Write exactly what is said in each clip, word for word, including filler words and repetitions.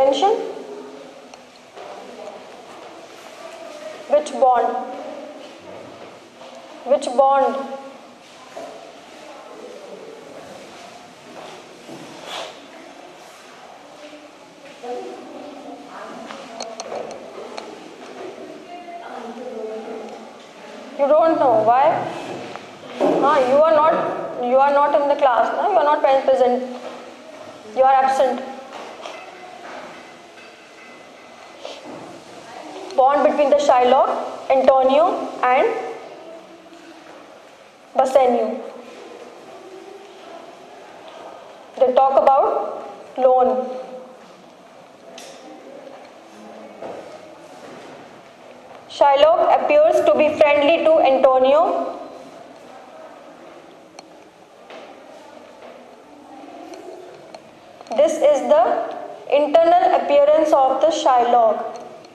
attention? Which bond? Which bond? You don't know why? Ah, you are not. You are not in the class. No? You are not present. You are absent. Bond between the Shylock, Antonio, and Bassanio. They talk about loan. Shylock appears to be friendly to Antonio. This is the internal appearance of the Shylock.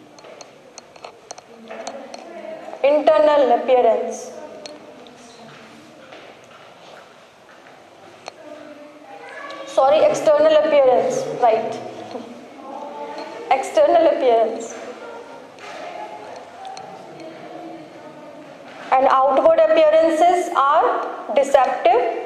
Internal appearance. Sorry, external appearance. Right. External appearance. And outward appearances are deceptive.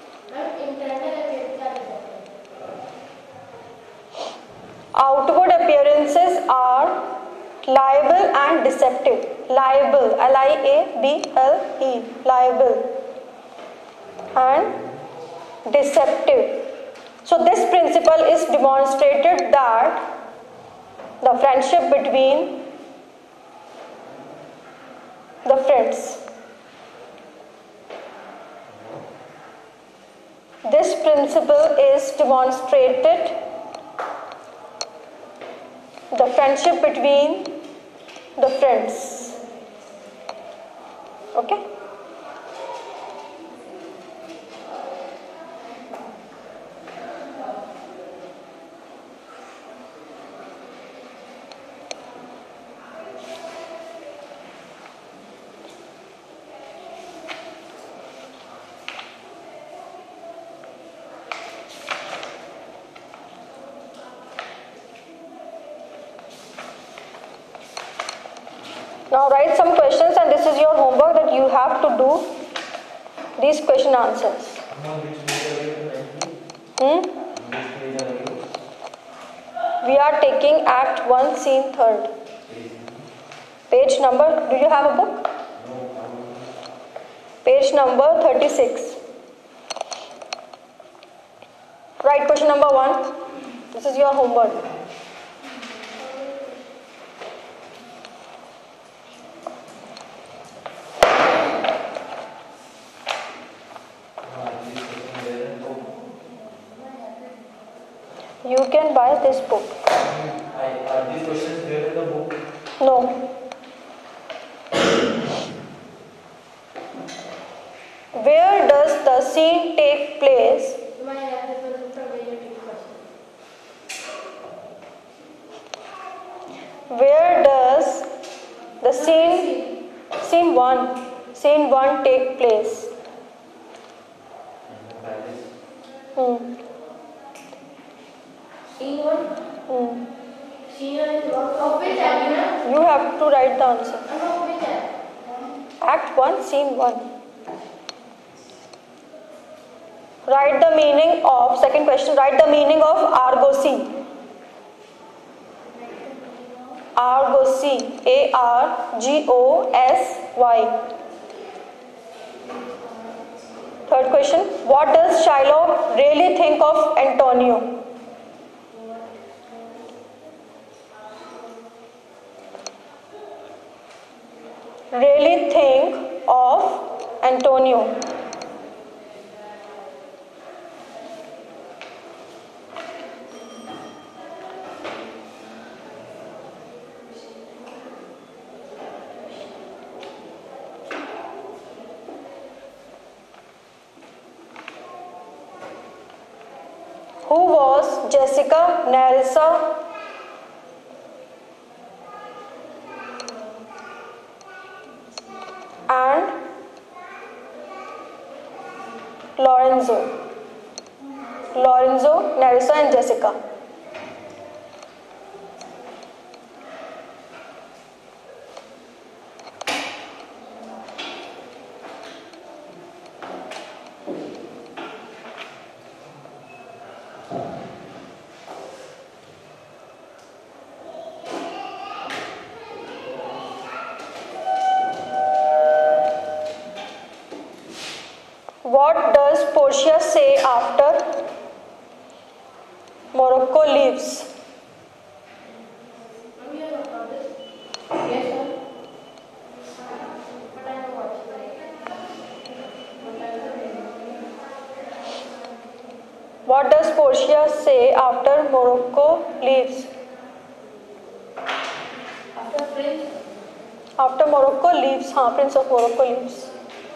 Outward appearances are liable and deceptive. Liable, L I A B L E, liable, and deceptive. So this principle is demonstrated that the friendship between the friends. This principle is demonstrated, the friendship between the friends. Okay? Now write some questions, and this is your homework that you have to do these question answers. Hmm? We are taking Act one, Scene third. Page number, do you have a book? Page number thirty-six. Write question number one. This is your homework. You can buy this book. Are these questions there in the book? No. Where does the scene take place? Where does the scene, scene one, scene one take place? Hmm. Scene one? Hmm. Scene one is what? Of which act? You have to write the answer. Of which act? Act one, Scene one. Write the meaning of, second question, write the meaning of argosy. Argosy, A R G O S Y. Third question, what does Shylock really think of Antonio? Really think of Antonio. Who was Jessica Nerissa? And Lorenzo. Lorenzo, Nerissa and Jessica. say after Morocco leaves? Yes, sir. But I know what. What does Portia say after Morocco leaves? After Prince, After Morocco leaves, हाँ, Prince of Morocco leaves.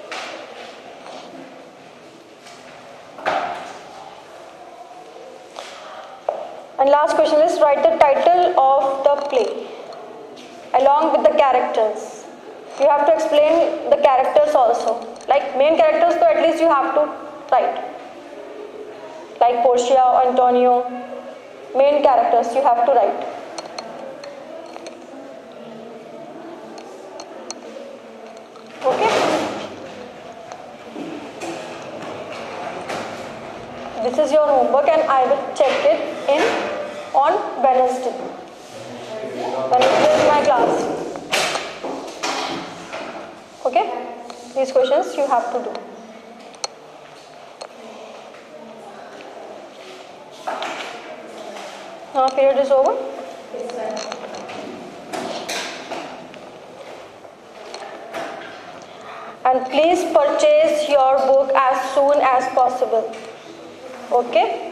And last question is write the title of the play along with the characters. You have to explain the characters also. Like main characters, so at least you have to write. Like Portia, Antonio, main characters you have to write. Okay? This is your homework and I will check it in on Wednesday. Wednesday is my class. Okay? These questions you have to do. Now period is over. And please purchase your book as soon as possible. Okay?